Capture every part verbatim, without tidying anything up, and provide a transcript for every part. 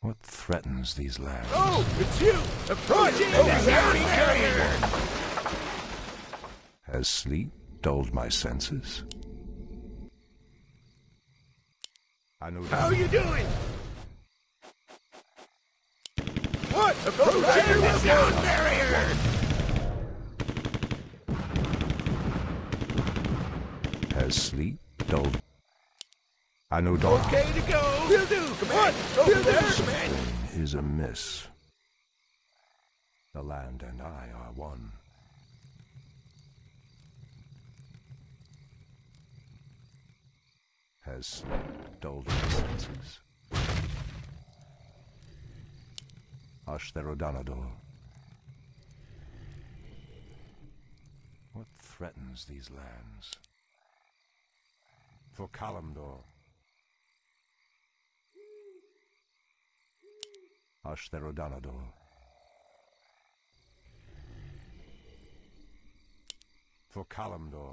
What threatens these lands? Oh, it's you! Approaching the sound barrier! Has sleep dulled my senses? I know. How you doing? What? Approaching the sound barrier! Has sleep dulled? I know. Dota. Okay to go. Will do. Come on. Over there, man. Something is amiss. The land and I are one. Has sleep dulled my senses? Hush, Therodonador. What threatens these lands? For Kalimdor. Hush, Therodonador. For Kalimdor.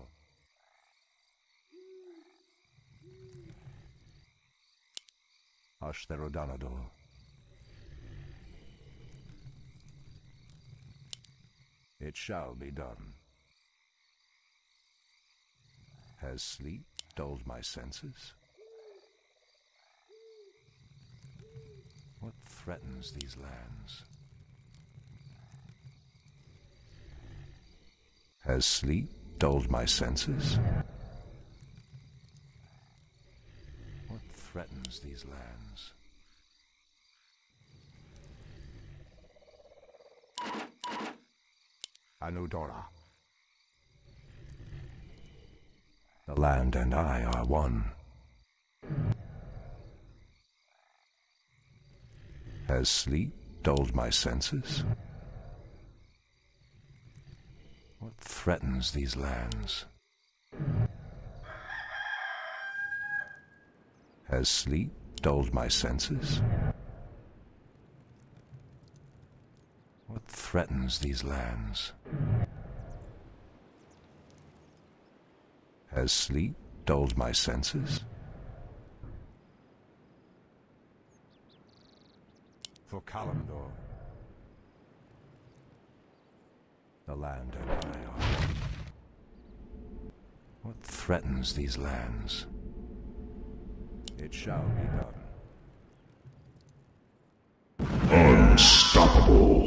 Hush, Therodonador. It shall be done. Has sleep dulled my senses? What threatens these lands? Has sleep dulled my senses? What threatens these lands? I know Dota. The land and I are one. Has sleep dulled my senses? What threatens these lands? Has sleep dulled my senses? What threatens these lands? Has sleep dulled my senses? For Kalimdor. The land and I are. What threatens these lands? It shall be done. Unstoppable.